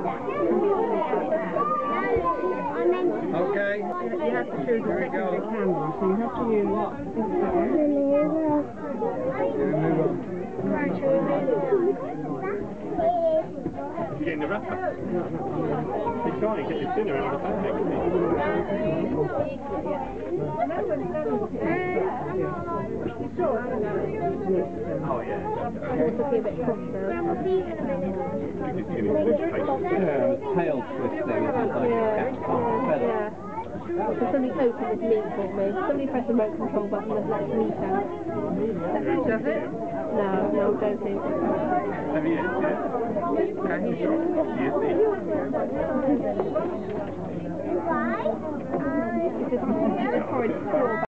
Okay. You have to choose a secondary camera, so you have to use what? Move on. You're getting the wrapper. He's trying to get his dinner out of the bag, isn't he? Oh, yeah. Tail twisting is like a cat's feather. So somebody's opened this meat for me. Somebody pressed the remote control button and let meat out. Does it? No, don't think so. Have you? Yeah. It's just